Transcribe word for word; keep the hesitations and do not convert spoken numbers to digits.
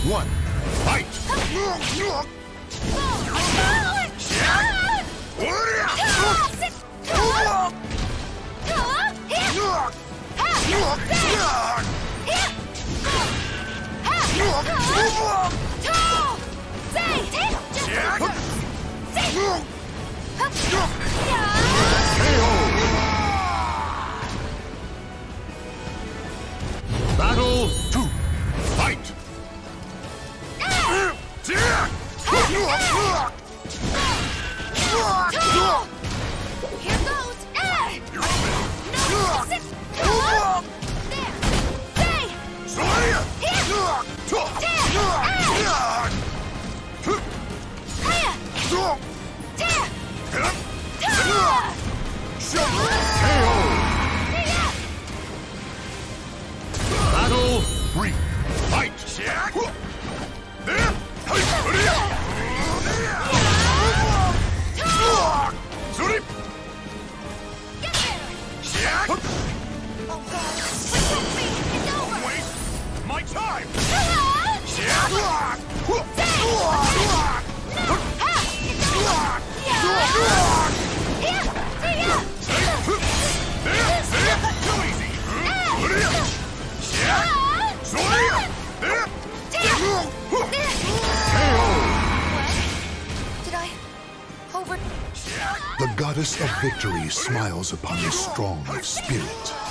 one, fight! Battle two, fight! Here goes! You're open! No! Sit! There! Stay! Soraya! Here! Battle three, fight! Get there! Oh God! Protect me! It's over! Wait! My time! Too easy! Did I over? The goddess of victory smiles upon the strong of spirit.